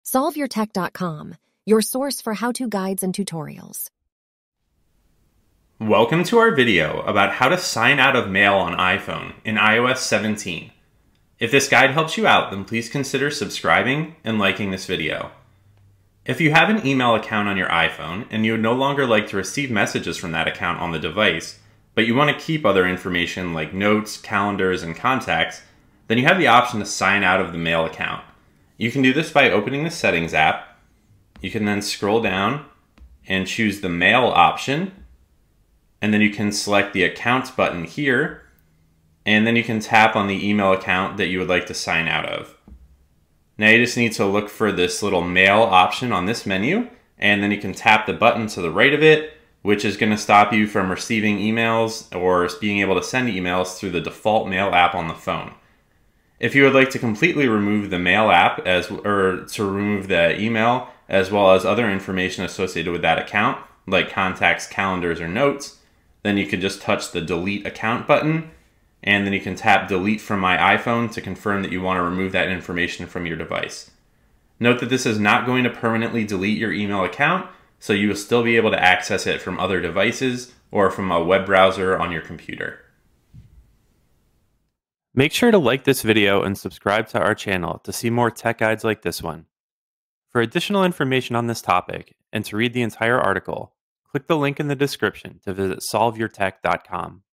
SolveYourTech.com, your source for how-to guides and tutorials. Welcome to our video about how to sign out of mail on iPhone in iOS 17. If this guide helps you out, then please consider subscribing and liking this video. If you have an email account on your iPhone and you would no longer like to receive messages from that account on the device, but you want to keep other information like notes, calendars, and contacts, then you have the option to sign out of the mail account. You can do this by opening the Settings app. You can then scroll down and choose the Mail option, and then you can select the Accounts button here, and then you can tap on the email account that you would like to sign out of. Now you just need to look for this little Mail option on this menu, and then you can tap the button to the right of it, which is going to stop you from receiving emails or being able to send emails through the default Mail app on the phone. If you would like to completely remove the Mail app or to remove the email as well as other information associated with that account, like contacts, calendars, or notes, then you could just touch the Delete Account button, and then you can tap Delete from my iPhone to confirm that you want to remove that information from your device. Note that this is not going to permanently delete your email account, so you will still be able to access it from other devices or from a web browser on your computer. Make sure to like this video and subscribe to our channel to see more tech guides like this one. For additional information on this topic and to read the entire article, click the link in the description to visit SolveYourTech.com.